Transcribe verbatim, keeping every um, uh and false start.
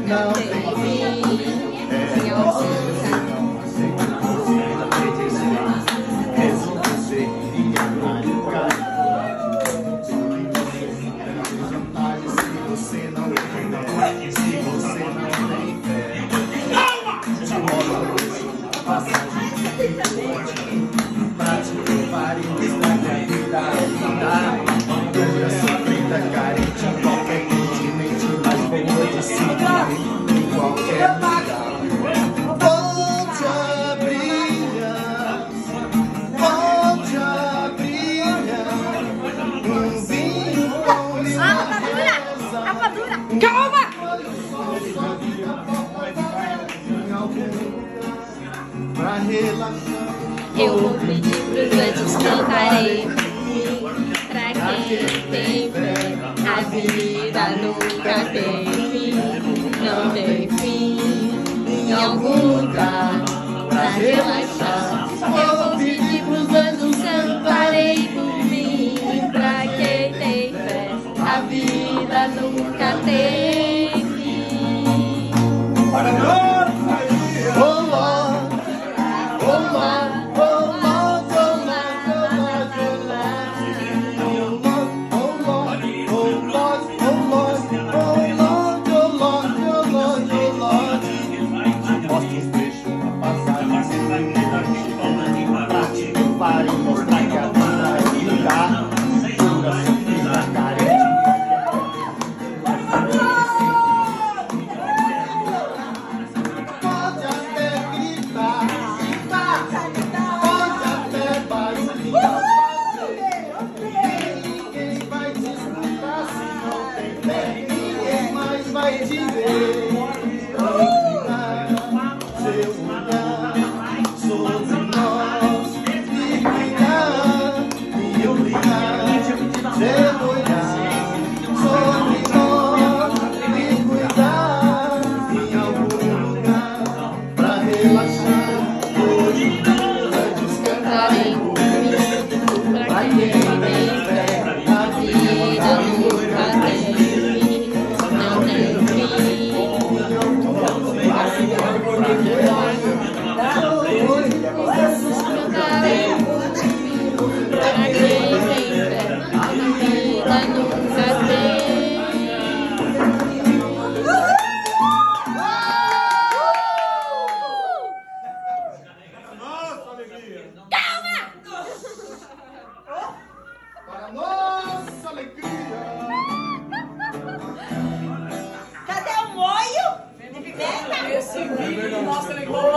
não tem fim. Em algum lugar. Eu vou pedir pros anjos cantarei pra quem tem fé. A vida nunca tem fim, não tem fim. Em algum lugar pra relaxar. Eu vou pedir pros anjos cantarei por mim. Pra quem tem fé, a vida nunca tem fim. Cadê o molho de pimenta? Esse vídeo mostra ele como